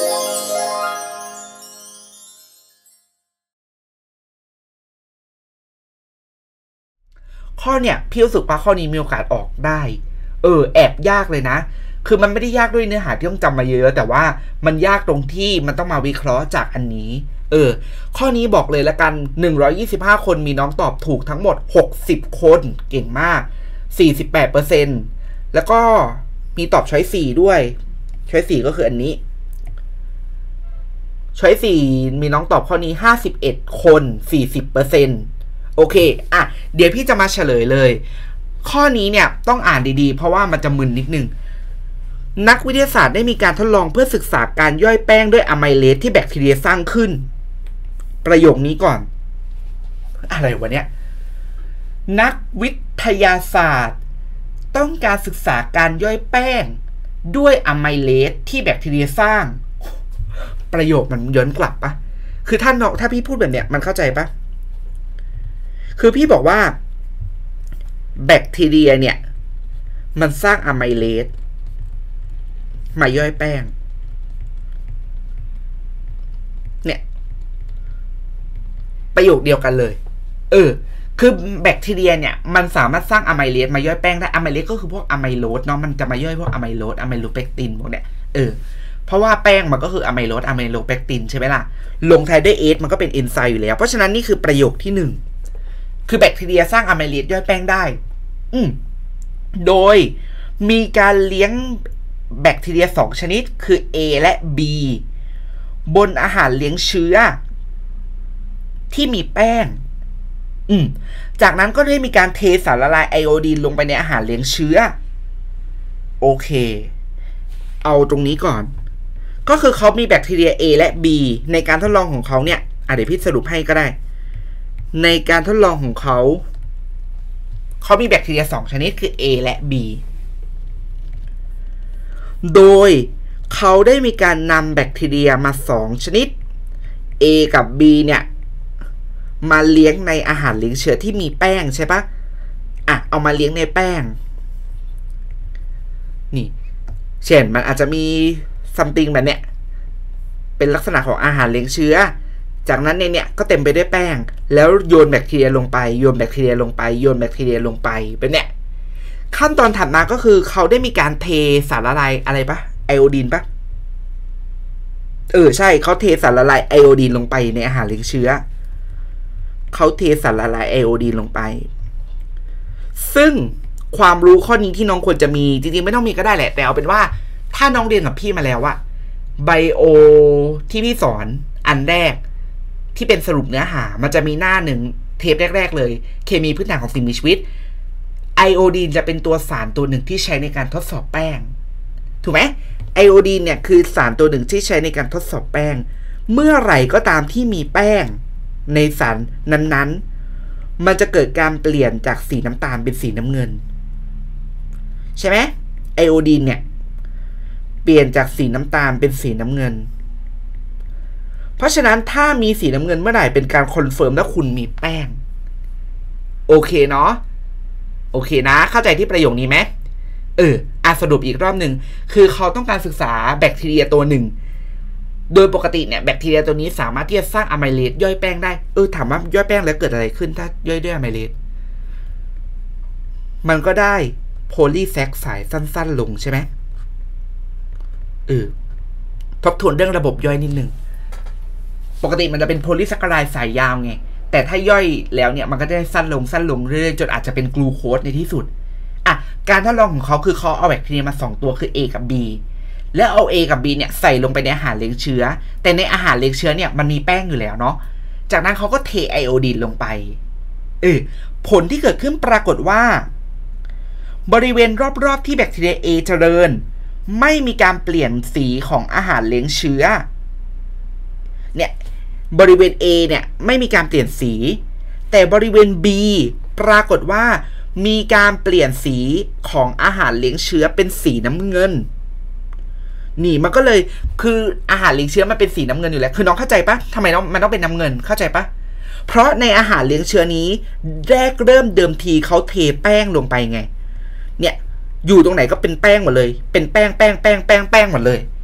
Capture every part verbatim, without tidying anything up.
ข้อเนี่ยพี่รู้สึกว่าข้อนี้มีโอกาสออกได้เออแอบยากเลยนะคือมันไม่ได้ยากด้วยเนื้อหาที่ต้องจำมาเยอะแต่ว่ามันยากตรงที่มันต้องมาวิเคราะห์จากอันนี้เออข้อนี้บอกเลยละกันหนึ่งร้อยยี่สิบห้าคนมีน้องตอบถูกทั้งหมดหกสิบคนเก่งมาก สี่สิบแปดเปอร์เซ็นต์ แล้วก็มีตอบช้อยสี่ด้วยช้อยสี่ก็คืออันนี้ช้อยสี่มีน้องตอบข้อนี้ห้าสิบเอ็ดคน สี่สิบเปอร์เซ็นต์ โอเคอ่ะเดี๋ยวพี่จะมาเฉลยเลยข้อนี้เนี่ยต้องอ่านดีๆเพราะว่ามันจะมึนนิดนึงนักวิทยาศาสตร์ได้มีการทดลองเพื่อศึกษาการย่อยแป้งด้วยอะไมเลสที่แบคทีเรียสร้างขึ้นประโยคนี้ก่อนอะไรวะเนี่ยนักวิทยาศาสตร์ต้องการศึกษาการย่อยแป้งด้วยอะไมเลสที่แบคทีเรียสร้างประโยคมันย้อนกลับปะคือท่านเนาะถ้าพี่พูดแบบเนี้ยมันเข้าใจปะคือพี่บอกว่าแบคทีเรียเนี่ยมันสร้างอะไมเลสมาย่อยแป้งเนี่ยประโยคเดียวกันเลยเออคือแบคทีเรียเนี่ยมันสามารถสร้างอะไมเลสมาย่อยแป้งได้อะไมเลสก็คือพวกอะไมโลสเนาะมันจะมาย่อยพวกอะไมโลสอะไมโลเปกตินพวกเนี้ยเออเพราะว่าแป้งมันก็คืออะไมโลสอะไมโลเปกตินใช่ไหมล่ะลงท้ายด้วยเอสมันก็เป็นเอนไซม์อยู่แล้วเพราะฉะนั้นนี่คือประโยคที่หนึ่งคือแบคทีเรียสร้างอะไมเลสย่อยแป้งได้อืมโดยมีการเลี้ยงแบคทีเรียสองชนิดคือ A และ B บนอาหารเลี้ยงเชื้อที่มีแป้งอืมจากนั้นก็ได้มีการเทสารละลายไอโอดีนลงไปในอาหารเลี้ยงเชื้อโอเคเอาตรงนี้ก่อนก็คือเขามีแบคทีเรีย A และ B ในการทดลองของเขาเนี่ยอ่ะเดี๋ยวพี่สรุปให้ก็ได้ในการทดลองของเขาเขามีแบคทีเรียสองชนิดคือ A และ B โดยเขาได้มีการนำแบคทีเรียมาสองชนิด A กับ B เนี่ยมาเลี้ยงในอาหารเลี้ยงเชื้อที่มีแป้งใช่ปะอ่ะเอามาเลี้ยงในแป้งนี่เช่นมันอาจจะมีซัมติงแบบเนี้ยเป็นลักษณะของอาหารเลี้ยงเชื้อจากนั้นในเนี้ยก็เต็มไปด้วยแป้งแล้วโยนแบคทีเรียลงไปโยนแบคทีเรียลงไปโยนแบคทีเรียลงไปเป็นเนี้ยขั้นตอนถัดมาก็คือเขาได้มีการเทสารละลายอะไรปะไอโอดีนปะเออใช่เขาเทสารละลายไอโอดีนลงไปในอาหารเลี้ยงเชื้อเขาเทสารละลายไอโอดีนลงไปซึ่งความรู้ข้อนี้ที่น้องควรจะมีจริงๆไม่ต้องมีก็ได้แหละแต่เอาเป็นว่าถ้าน้องเรียนกับพี่มาแล้วอะไบโอที่พี่สอนอันแรกที่เป็นสรุปเนื้อหามันจะมีหน้าหนึ่งเทปแรกๆเลยเคมีพื้นฐานของสิ่งมีชีวิตไอโอดีนจะเป็นตัวสารตัวหนึ่งที่ใช้ในการทดสอบแป้งถูกไหมไอโอดีนเนี่ยคือสารตัวหนึ่งที่ใช้ในการทดสอบแป้งเมื่อไหร่ก็ตามที่มีแป้งในสารนั้นๆมันจะเกิดการเปลี่ยนจากสีน้ำตาลเป็นสีน้ำเงินใช่ไหมไอโอดีนเนี่ยเปลี่ยนจากสีน้ำตาลเป็นสีน้ำเงินเพราะฉะนั้นถ้ามีสีน้ำเงินเมื่อไหร่เป็นการคอนเฟิร์มว่าคุณมีแป้งโอเคเนาะโอเคนะเข้าใจที่ประโยคนี้ไหมเอออ่ะสรุปอีกรอบหนึ่งคือเขาต้องการศึกษาแบคทีเรียตัวหนึ่งโดยปกติเนี่ยแบคทีเรียตัวนี้สามารถที่จะสร้างอะไมเลสย่อยแป้งได้เออถามว่าย่อยแป้งแล้วเกิดอะไรขึ้นถ้าย่อยด้วยอะไมเลสมันก็ได้โพลีแซคไซด์สั้นๆลงใช่ไหมเออทบทวนเรื่องระบบย่อยนิดนึงปกติมันจะเป็นโพลีแซคคาไรด์สายยาวไงแต่ถ้าย่อยแล้วเนี่ยมันก็ได้สั้นลงสั้นลงเรื่อยๆจนอาจจะเป็นกลูโคสในที่สุดอ่ะการทดลองของเขาคือเขาเอาแบคทีเรียมาสองตัวคือ A กับ B แล้วเอา A กับ B เนี่ยใส่ลงไปในอาหารเลี้ยงเชื้อแต่ในอาหารเลี้ยงเชื้อเนี่ยมันมีแป้งอยู่แล้วเนาะจากนั้นเขาก็เทไอโอดีนลงไปเออผลที่เกิดขึ้นปรากฏว่าบริเวณรอบๆที่แบคทีเรีย A เจริญไม่มีการเปลี่ยนสีของอาหารเลี้ยงเชื้อเนี่ยบริเวณ A เนี่ยไม่มีการเปลี่ยนสีแต่บริเวณ B ปรากฏว่ามีการเปลี่ยนสีของอาหารเลี้ยงเชื้อเป็นสีน้ำเงินนี่มันก็เลยคืออาหารเลี้ยงเชื้อมันเป็นสีน้ำเงินอยู่แล้วคือน้องเข้าใจปะทำไมน้องมันต้องเป็นน้ำเงินเข้าใจปะเพราะในอาหารเลี้ยงเชื้อนี้แรกเริ่มเดิมทีเขาเทแป้งลงไปไงเนี่ยอยู่ตรงไหนก็เป็นแป้งหมดเลยเป็นแป้งแป้งแป้งแป้งแป้งหมดเลย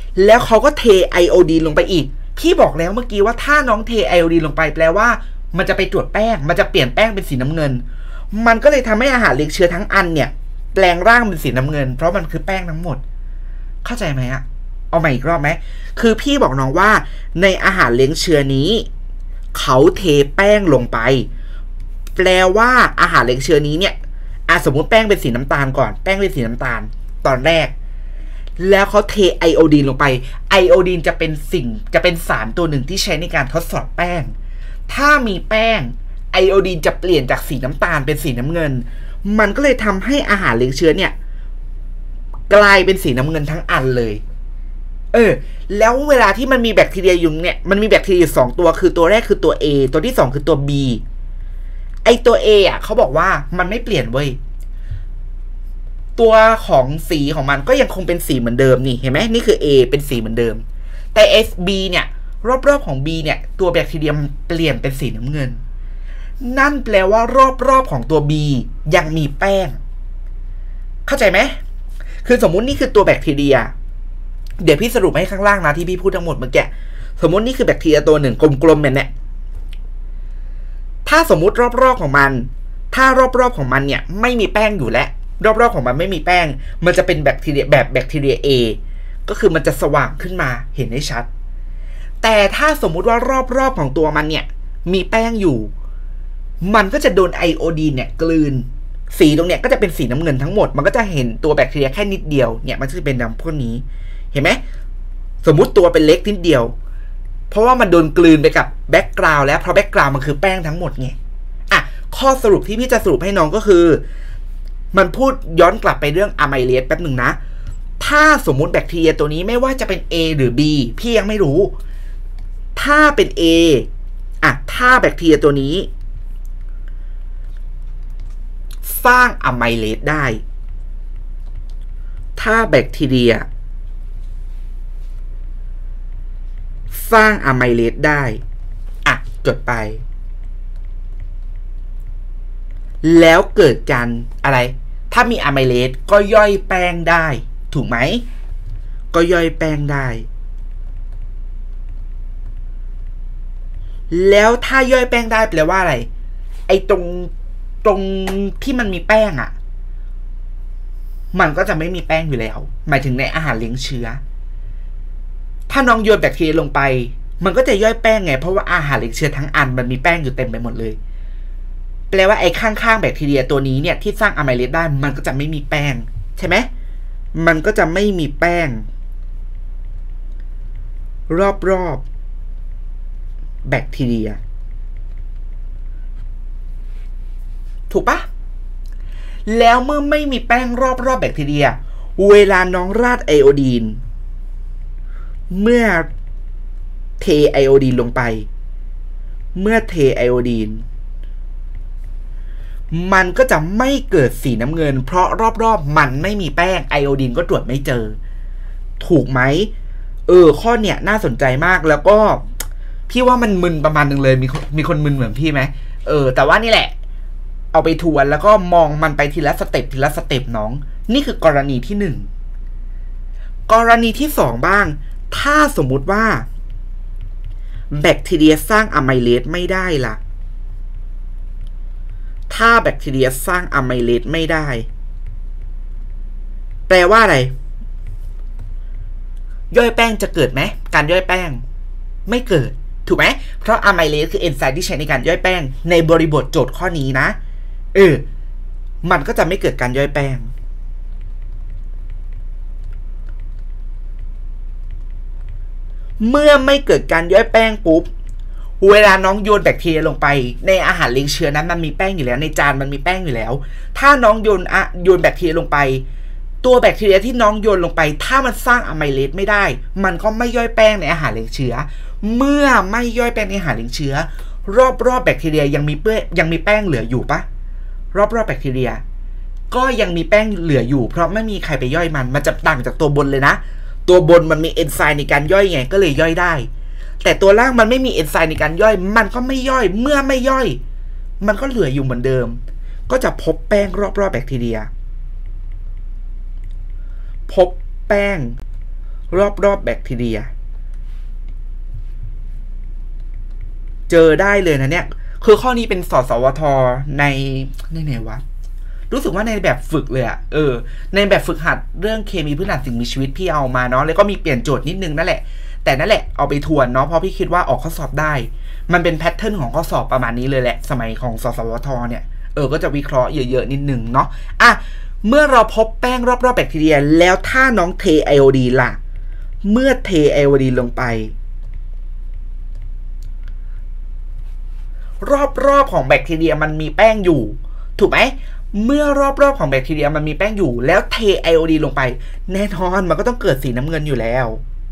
แล้วเขาก็เทไอโอดีนลงไปอีกพี่บอกแล้วเมื่อกี้ว่าถ้าน้องเทไอโอดีนลงไปแปลว่ามันจะไปตรวจแป้งมันจะเปลี่ยนแป้งเป็นสีน้ำเงินมันก็เลยทำให้อาหารเลี้ยงเชื้อทั้งอันเนี่ยแปลงร่างเป็นสีน้ำเงินเพราะมันคือแป้งทั้งหมดเข้าใจไหมอะเอาใหม่อีกรอบไหมคือพี่บอกน้องว่าในอาหารเลี้ยงเชื้อนี้เขาเทแป้งลงไปแปลว่าอาหารเลี้ยงเชื้อนี้เนี่ยอ่ะสมมุติแป้งเป็นสีน้ำตาลก่อนแป้งเป็นสีน้ำตาลตอนแรกแล้วเขาเทไอโอดีนลงไปไอโอดีนจะเป็นสิ่งจะเป็นสารตัวหนึ่งที่ใช้ในการทดสอบแป้งถ้ามีแป้งไอโอดีนจะเปลี่ยนจากสีน้ำตาลเป็นสีน้ำเงินมันก็เลยทำให้อาหารเลี้ยงเชื้อเนี่ยกลายเป็นสีน้ำเงินทั้งอันเลยเออแล้วเวลาที่มันมีแบคทีเรียอยู่เนี่ยมันมีแบคทีเรียอยู่สองตัวคือตัวแรกคือตัว A ตัวที่สองคือตัว B ไอตัว A อ่ะเขาบอกว่ามันไม่เปลี่ยนเว้ยตัวของสีของมันก็ยังคงเป็นสีเหมือนเดิมนี่เห็นไหมนี่คือ A เป็นสีเหมือนเดิมแต่ S B เนี่ยรอบๆของ B เนี่ยตัวแบคทีเรียเปลี่ยนเป็นสีน้ำเงินนั่นแปลว่ารอบๆของตัว B ยังมีแป้งเข้าใจไหมคือสมมุตินี่คือตัวแบคทีเรียเดี๋ยวพี่สรุปให้ข้างล่างนะที่พี่พูดทั้งหมดเมื่อกี้สมมตินี่คือแบคทีเรียตัวหนึ่งกลมๆแบบเนี้ยถ้าสมมุติรอบๆของมันถ้ารอบๆของมันเนี่ยไม่มีแป้งอยู่แล้วรอบๆของมันไม่มีแป้งมันจะเป็นแบคทีเรียแบบแบคทีเรีย A ก็คือมันจะสว่างขึ้นมาเห็นได้ชัดแต่ถ้าสมมุติว่ารอบๆของตัวมันเนี่ยมีแป้งอยู่มันก็จะโดนไอโอดีนเนี่ยกลืนสีตรงเนี้ยก็จะเป็นสีน้ำเงินทั้งหมดมันก็จะเห็นตัวแบคทีเรียแค่นิดเดียวเนี่ยมันจะเป็นดำพวกนี้เห็นไหมสมมุติตัวเป็นเล็กนิดเดียวเพราะว่ามันโดนกลืนไปกับแบ็กกราวด์แล้วเพราะแบ็กกราวด์มันคือแป้งทั้งหมดไงอ่ะข้อสรุปที่พี่จะสรุปให้น้องก็คือมันพูดย้อนกลับไปเรื่องอะไมเลสแป๊บหนึ่งนะถ้าสมมุติแบคทีเรียตัวนี้ไม่ว่าจะเป็น A หรือ B พี่ยังไม่รู้ถ้าเป็น A อ่ะถ้าแบคทีเรียตัวนี้สร้างอะไมเลสได้ถ้าแบคทีเรียสร้างอะไมเลสได้อ่ะจดไปแล้วเกิดการอะไรถ้ามีอะไมเลสก็ย่อยแป้งได้ถูกไหมก็ย่อยแป้งได้แล้วถ้าย่อยแป้งได้แปลว่าอะไรไอ้ตรงตรงที่มันมีแป้งอ่ะมันก็จะไม่มีแป้งอยู่แล้วหมายถึงในอาหารเลี้ยงเชื้อถ้าน้องโยนแบคทีเรียลงไปมันก็จะย่อยแป้งไงเพราะว่าอาหารเลี้ยงเชื้อทั้งอันมันมีแป้งอยู่เต็มไปหมดเลยแปลว่าไอ้ข้างๆแบคทีเรียตัวนี้เนี่ยที่สร้างอะไมเลสได้มันก็จะไม่มีแป้งใช่ไหมมันก็จะไม่มีแป้งรอบๆแบคทีเรียถูกปะแล้วเมื่อไม่มีแป้งรอบๆแบคทีเรียเวลาน้องราดไอโอดีนเมื่อเทไอโอดีนลงไปเมื่อเทไอโอดีนมันก็จะไม่เกิดสีน้ำเงินเพราะรอบๆมันไม่มีแป้งไอโอดีนก็ตรวจไม่เจอถูกไหมเออข้อเนี้ยน่าสนใจมากแล้วก็พี่ว่ามันมึนประมาณนึงเลยมีมีคนมึนเหมือนพี่ไหมเออแต่ว่านี่แหละเอาไปทวนแล้วก็มองมันไปทีละสเต็ปทีละสเต็ปน้องนี่คือกรณีที่หนึ่งกรณีที่สองบ้างถ้าสมมุติว่าแบคทีเรียสร้างอะไมเลสไม่ได้ล่ะถ้าแบคทีเรียสร้างอะไมเลสไม่ได้แปลว่าอะไรย่อยแป้งจะเกิดไหมการย่อยแป้งไม่เกิดถูกไหมเพราะอะไมเลสคือเอนไซม์ที่ใช้ในการย่อยแป้งในบริบทโจทย์ข้อนี้นะเออมันก็จะไม่เกิดการย่อยแป้งเมื่อไม่เกิดการย่อยแป้งปุ๊บเวลาน้องโยนแบคทีเรียลงไปในอาหารเลี้ยงเชื้อนั้นมันมีแป้งอยู่แล้วในจานมันมีแป้งอยู่แล้วถ้าน้องโยนอะโยนแบคทีเรียลงไปตัวแบคทีเรียที่น้องโยนลงไปถ้ามันสร้างอะไมเลสไม่ได้มันก็ไม่ย่อยแป้งในอาหารเลี้ยงเชื้อเมื่อไม่ย่อยแป้งในอาหารเลี้ยงเชื้อรอบๆแบคทีเรียยังมีเป้ยังมีแป้งเหลืออยู่ปะรอบๆแบคทีเรียก็ยังมีแป้งเหลืออยู่เพราะไม่มีใครไปย่อยมันมันจะต่างจากตัวบนเลยนะตัวบนมันมีเอนไซม์ในการย่อยไงก็เลยย่อยได้แต่ตัวล่างมันไม่มีเอนไซม์ในการย่อยมันก็ไม่ย่อยเมื่อไม่ย่อยมันก็เหลืออยู่เหมือนเดิมก็จะพบแป้งรอบๆแบคทีเรียพบแป้งรอบๆแบคทีเรียเจอได้เลยนะเนี่ยคือข้อนี้เป็นสสวทในในไหนวะรู้สึกว่าในแบบฝึกเลยอะเออในแบบฝึกหัดเรื่องเคมีพื้นฐานสิ่งมีชีวิตพี่เอามาเนาะแล้วก็มีเปลี่ยนโจทย์นิดนึงนั่นแหละแต่นั่นแหละเอาไปทวนเนาะเพราะพี่คิดว่าออกข้อสอบได้มันเป็นแพทเทิร์นของข้อสอบประมาณนี้เลยแหละสมัยของสสวทเนี่ยเออก็จะวิเคราะห์เยอะๆนิดนึงเนาะอ่ะเมื่อเราพบแป้งรอบๆแบคทีเรียแล้วถ้าน้องเทไอโอดีนล่ะเมื่อเทไอโอดีนลงไปรอบๆของแบคทีเรียมันมีแป้งอยู่ถูกไหมเมื่อรอบๆของแบคทีเรียมันมีแป้งอยู่แล้วเทไอโอดีนลงไปแน่นอนมันก็ต้องเกิดสีน้ำเงินอยู่แล้ว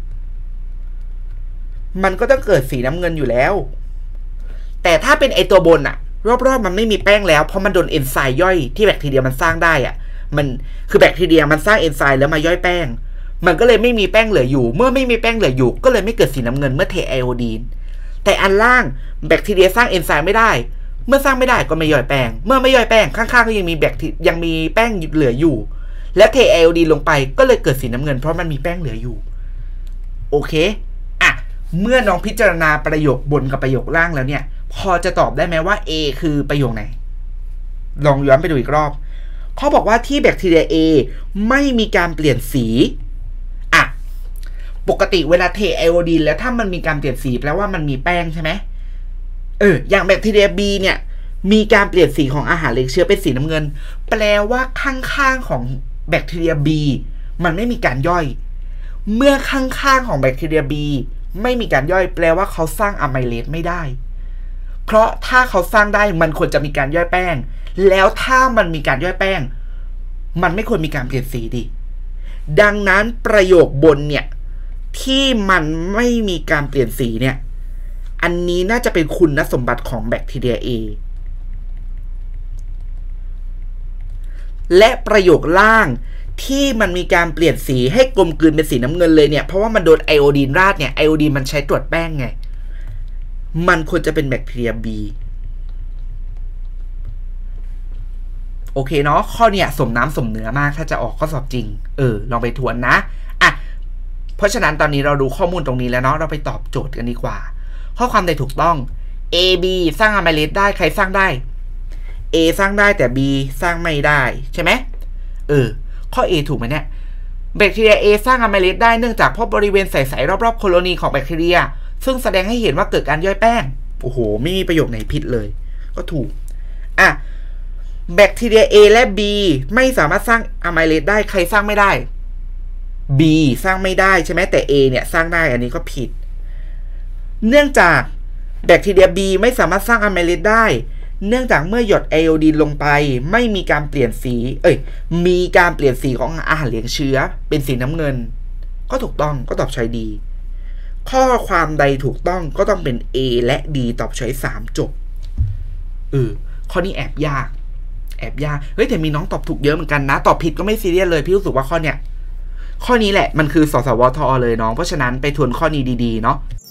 มันก็ต้องเกิดสีน้ำเงินอยู่แล้วแต่ถ้าเป็นไอตัวบนอะรอบๆมันไม่มีแป้งแล้วเพราะมันโดนเอนไซม์ย่อยที่แบคทีเรียมันสร้างได้อะมันคือแบคทีเรียมันสร้างเอนไซม์แล้วมาย่อยแป้งมันก็เลยไม่มีแป้งเหลืออยู่เมื่อไม่มีแป้งเหลืออยู่ก็เลยไม่เกิดสีน้ำเงินเมื่อเทไอโอดีนแต่อันล่างแบคทีเรียสร้างเอนไซม์ไม่ได้เมื่อสร้างไม่ได้ก็ไม่ย่อยแป้งเมื่อไม่ย่อยแป้งข้างๆก็ยังมีแบคทียังมีแป้งเหลืออยู่และเทไอโอดีนลงไปก็เลยเกิดสีน้ำเงินเพราะมันมีแป้งเหลืออยู่โอเคอ่ะเมื่อน้องพิจารณาประโยคบนกับประโยคล่างแล้วเนี่ยพอจะตอบได้ไหมว่า A คือประโยคไหนลองย้อนไปดูอีกรอบเขาบอกว่าที่แบคทีเรีย A ไม่มีการเปลี่ยนสีอ่ะปกติเวลาเทไอโอดีนแล้วถ้ามันมีการเปลี่ยนสีแปลว่ามันมีแป้งใช่ไหมเอออย่างแบคทีเรีย B เนี่ยมีการเปลี่ยนสีของอาหารเลี้ยงเชื้อเป็นสีน้ำเงินแปลว่าข้างๆของแบคทีเรีย B มันไม่มีการย่อยเมื่อข้างๆของแบคทีเรีย B ไม่มีการย่อยแปลว่าเขาสร้างอะไมเลสไม่ได้เพราะถ้าเขาสร้างได้มันควรจะมีการย่อยแป้งแล้วถ้ามันมีการย่อยแป้งมันไม่ควรมีการเปลี่ยนสีดิดังนั้นประโยคบนเนี่ยที่มันไม่มีการเปลี่ยนสีเนี่ยอันนี้น่าจะเป็นคุณสมบัติของแบคทีเรีย A และประโยคล่างที่มันมีการเปลี่ยนสีให้กลมกลืนเป็นสีน้ำเงินเลยเนี่ยเพราะว่ามันโดนไอโอดีนราดเนี่ยไอโอดีนมันใช้ตรวจแป้งไงมันควรจะเป็นแบคทีเรีย B โอเคเนาะข้อเนี้ยสมน้ำสมเนื้อมากถ้าจะออกข้อสอบจริงเออลองไปทวนนะอ่ะเพราะฉะนั้นตอนนี้เราดูข้อมูลตรงนี้แล้วเนาะเราไปตอบโจทย์กันดีกว่าข้อความใดถูกต้อง A B สร้างอะไมเลสได้ใครสร้างได้ A สร้างได้แต่ B สร้างไม่ได้ใช่ไหมเออข้อ A ถูกไหมเนี่ยแบคทีเรีย A สร้างอะไมเลสได้เนื่องจากพบบริเวณใสๆรอบๆโคโลนีของแบคทีเรียซึ่งแสดงให้เห็นว่าเกิดการย่อยแป้งโอ้โหไม่มีประโยคไหนผิดเลยก็ถูกอ่ะแบคทีเรีย A และ B ไม่สามารถสร้างอะไมเลสได้ใครสร้างไม่ได้ B สร้างไม่ได้ใช่ไหมแต่ A เนี่ยสร้างได้อันนี้ก็ผิดเนื่องจากแบคทีเรีย B ไม่สามารถสร้างอะไมเลสได้เนื่องจากเมื่อหยดไอโอดีนลงไปไม่มีการเปลี่ยนสีเอ้ยมีการเปลี่ยนสีของอาหารเลี้ยงเชื้อเป็นสีน้ำเงินก็ถูกต้องก็ตอบช้อยดีข้อความใดถูกต้องก็ต้องเป็น A และ D ตอบช้อยสามจบเออข้อนี้แอบยากแอบยากเฮ้ยแต่มีน้องตอบถูกเยอะเหมือนกันนะตอบผิดก็ไม่ซีเรียสเลยพี่รู้สึกว่าข้อเนี้ยข้อนี้แหละมันคือสสวทเลยน้องเพราะฉะนั้นไปทวนข้อนี้ดีๆเนาะ